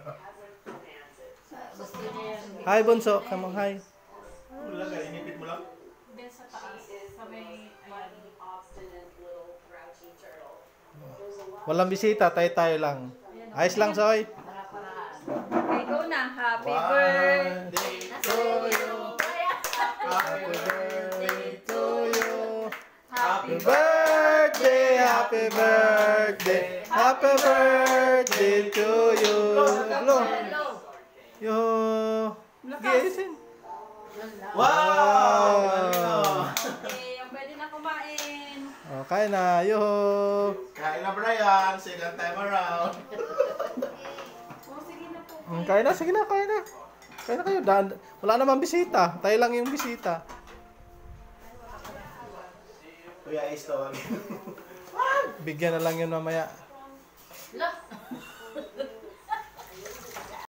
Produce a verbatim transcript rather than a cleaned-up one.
Gusto niya yan. Hi, Bunso. Come on, hi. Wala ka, inipit mo lang? Then sa taas, sa may, ayan. Walang bisita, tayo-tayo lang. Ayos lang, Soy. Okay, go na. Happy One birthday day to you. Happy birthday to you. Happy birthday, happy birthday, happy birthday to you. Hello. Yo. Gisin. Wow! Okay, yung pwede na kumain. Oh, kain na. Yo. Kain na Brian, second time around. Oh, sige na po. Mm, kain na, sige na, kain na. Kain na kayo. Daan, wala namang bisita. Tayo lang yung bisita. Kuya Ace tawagin. Bigyan na lang yun mamaya. Look.